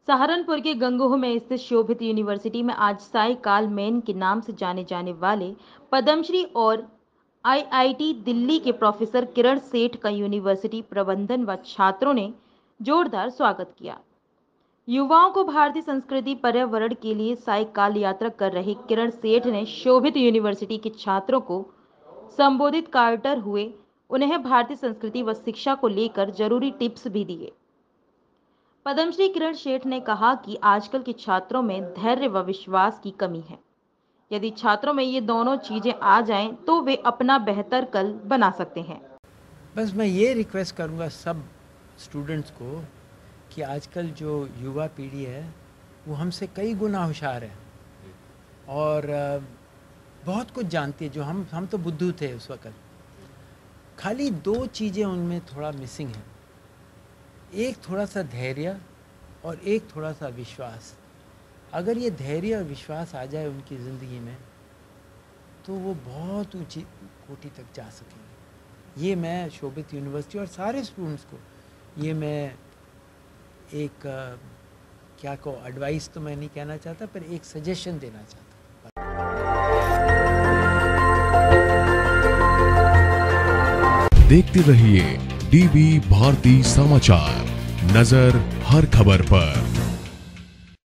सहारनपुर के गंगोह में स्थित शोभित यूनिवर्सिटी में आज साई काल मैन के नाम से जाने जाने वाले पद्मश्री और आईआईटी दिल्ली के प्रोफेसर किरण सेठ का यूनिवर्सिटी प्रबंधन व छात्रों ने जोरदार स्वागत किया। युवाओं को भारतीय संस्कृति पर्यावरण के लिए साई काल यात्रा कर रहे किरण सेठ ने शोभित यूनिवर्सिटी के छात्रों को संबोधित करते हुए उन्हें भारतीय संस्कृति व शिक्षा को लेकर जरूरी टिप्स भी दिए। पद्मश्री किरण सेठ ने कहा कि आजकल के छात्रों में धैर्य व विश्वास की कमी है। यदि छात्रों में ये दोनों चीजें आ जाएं तो वे अपना बेहतर कल बना सकते हैं। बस मैं ये रिक्वेस्ट करूँगा सब स्टूडेंट्स को कि आजकल जो युवा पीढ़ी है वो हमसे कई गुना होशियार है और बहुत कुछ जानती है। जो हम तो बुद्धू थे उस वक़्त। खाली दो चीज़ें उनमें थोड़ा मिसिंग है, एक थोड़ा सा धैर्य और एक थोड़ा सा विश्वास। अगर ये धैर्य और विश्वास आ जाए उनकी ज़िंदगी में तो वो बहुत ऊंची कोटि तक जा सकेंगे। ये मैं शोभित यूनिवर्सिटी और सारे स्टूडेंट्स को ये मैं एक क्या को एडवाइस तो मैं नहीं कहना चाहता पर एक सजेशन देना चाहता। देखते रहिए डीवी भारती समाचार, नजर हर खबर पर।